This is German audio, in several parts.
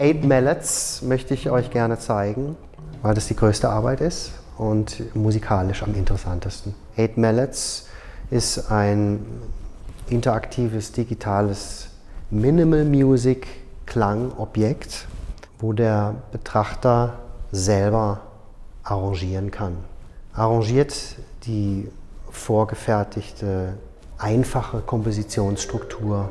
8 Mallets möchte ich euch gerne zeigen, weil das die größte Arbeit ist und musikalisch am interessantesten. 8 Mallets ist ein interaktives, digitales Minimal Music Klangobjekt, wo der Betrachter selber arrangieren kann. Arrangiert die vorgefertigte, einfache Kompositionsstruktur.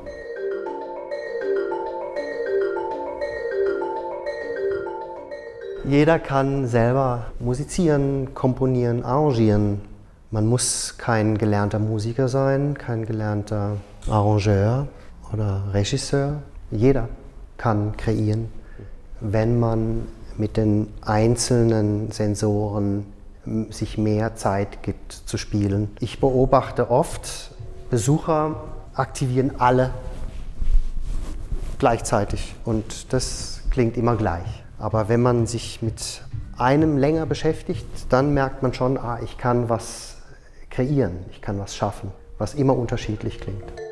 Jeder kann selber musizieren, komponieren, arrangieren. Man muss kein gelernter Musiker sein, kein gelernter Arrangeur oder Regisseur. Jeder kann kreieren, wenn man mit den einzelnen Sensoren sich mehr Zeit gibt zu spielen. Ich beobachte oft, Besucher aktivieren alle gleichzeitig und das klingt immer gleich. Aber wenn man sich mit einem länger beschäftigt, dann merkt man schon, ich kann was kreieren, ich kann was schaffen, was immer unterschiedlich klingt.